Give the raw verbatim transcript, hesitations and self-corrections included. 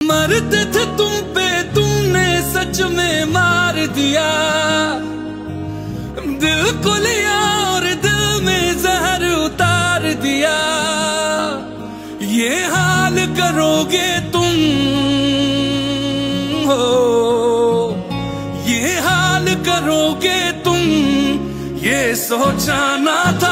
मरते थे तुम पे, तुमने सच में मार दिया। दिल को लिया और दिल में जहर उतार दिया। ये हाल करोगे तुम हो, ये हाल करोगे तुम, ये सोचा ना था।